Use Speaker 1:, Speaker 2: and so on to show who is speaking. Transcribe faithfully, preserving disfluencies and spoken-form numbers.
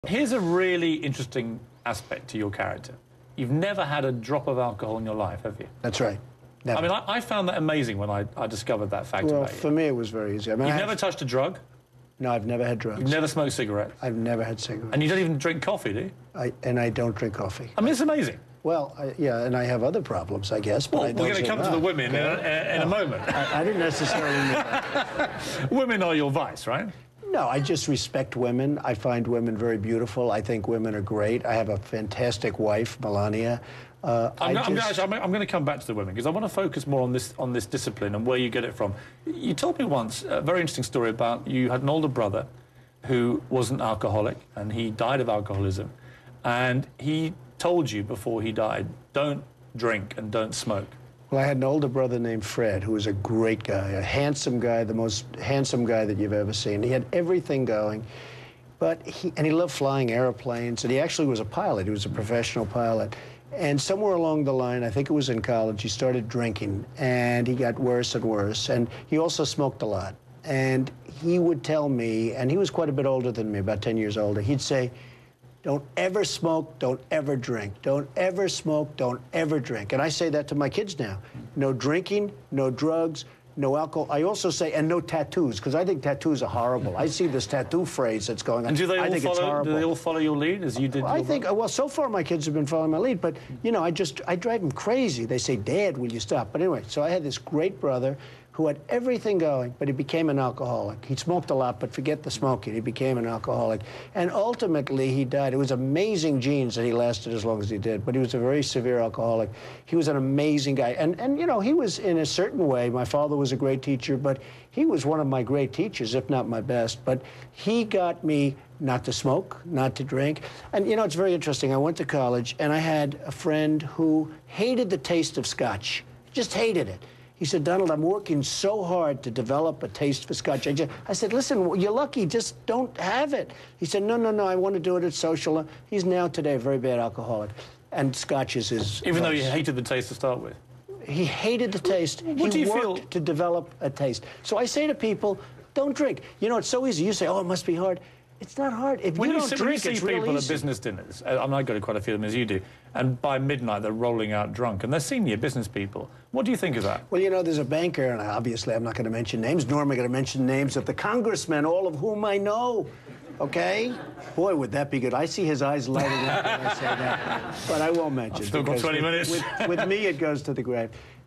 Speaker 1: Here's a really interesting aspect to your character. You've never had a drop of alcohol in your life, have you?
Speaker 2: That's right. Never.
Speaker 1: I mean, I, I found that amazing when I, I discovered that fact
Speaker 2: well,
Speaker 1: about you.
Speaker 2: for me, it was very easy. I mean,
Speaker 1: You've
Speaker 2: I
Speaker 1: never
Speaker 2: have,
Speaker 1: touched a drug?
Speaker 2: No, I've never had drugs.
Speaker 1: You've never smoked cigarettes?
Speaker 2: I've never had cigarettes.
Speaker 1: And you don't even drink coffee, do you?
Speaker 2: I, and I don't drink coffee.
Speaker 1: I mean, it's amazing.
Speaker 2: Well, I, yeah, and I have other problems, I guess. But
Speaker 1: Well,
Speaker 2: I
Speaker 1: we're going to come to the women in, a, in a moment.
Speaker 2: I, I didn't necessarily mean that.
Speaker 1: Women are your vice, right?
Speaker 2: No, I just respect women. I find women very beautiful. I think women are great. I have a fantastic wife, Melania. Uh,
Speaker 1: I'm,
Speaker 2: I
Speaker 1: I'm,
Speaker 2: just...
Speaker 1: actually, I'm, I'm going to come back to the women because I want to focus more on this on this discipline and where you get it from. You told me once a very interesting story about you had an older brother who was an alcoholic and he died of alcoholism, and he told you before he died, don't drink and don't smoke.
Speaker 2: Well, I had an older brother named Fred, who was a great guy, a handsome guy, the most handsome guy that you've ever seen. He had everything going, but he, and he loved flying airplanes, and he actually was a pilot. He was a professional pilot. And somewhere along the line, I think it was in college, he started drinking, and he got worse and worse, and he also smoked a lot. And he would tell me, and he was quite a bit older than me, about ten years older, he'd say, don't ever smoke, don't ever drink. Don't ever smoke, don't ever drink. And I say that to my kids now. No drinking, no drugs, no alcohol. I also say, and no tattoos, because I think tattoos are horrible. I see this tattoo phrase that's going on.
Speaker 1: And do they all
Speaker 2: I think
Speaker 1: follow,
Speaker 2: it's horrible.
Speaker 1: do they all follow your lead, as you did?
Speaker 2: I think, well, so far my kids have been following my lead, but, you know, I just, I drive them crazy. They say, Dad, will you stop? But anyway, so I had this great brother who had everything going, but he became an alcoholic. He smoked a lot, but forget the smoking. He became an alcoholic. And ultimately, he died. It was amazing genes that he lasted as long as he did, but he was a very severe alcoholic. He was an amazing guy. And, and you know, he was, in a certain way, my father was a great teacher, but he was one of my great teachers, if not my best. But he got me not to smoke, not to drink. And, you know, it's very interesting. I went to college, and I had a friend who hated the taste of scotch, just hated it. He said, Donald, I'm working so hard to develop a taste for scotch. I, just, I said, listen, you're lucky, just don't have it. He said, no, no, no, I want to do it at social. He's now today a very bad alcoholic. And scotch is his
Speaker 1: Even
Speaker 2: vice.
Speaker 1: though you hated the taste to start with?
Speaker 2: He hated the taste.
Speaker 1: What
Speaker 2: he
Speaker 1: do you
Speaker 2: worked
Speaker 1: feel?
Speaker 2: to develop a taste. So I say to people, don't drink. You know, it's so easy. You say, oh, it must be hard. It's not hard. If
Speaker 1: When
Speaker 2: you
Speaker 1: you
Speaker 2: don't
Speaker 1: see,
Speaker 2: drink,
Speaker 1: when you
Speaker 2: it's
Speaker 1: see
Speaker 2: real
Speaker 1: people
Speaker 2: easy.
Speaker 1: at business dinners, I mean, I go to quite a few of them as you do, and by midnight they're rolling out drunk, and they're senior business people. What do you think of that?
Speaker 2: Well, you know, there's a banker, and obviously I'm not going to mention names, nor am I going to mention names of the congressmen, all of whom I know, okay? Boy, would that be good. I see his eyes lighting up when I say that, but I won't mention.
Speaker 1: I've still got twenty
Speaker 2: with,
Speaker 1: minutes.
Speaker 2: With, with me, it goes to the grave.